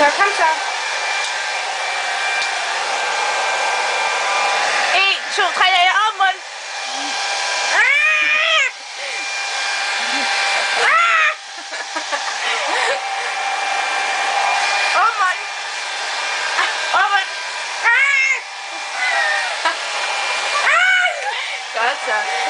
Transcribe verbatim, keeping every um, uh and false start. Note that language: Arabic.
Så kom så. en, to, tre, ja, op mund. Op mund. Op mund. Godt så.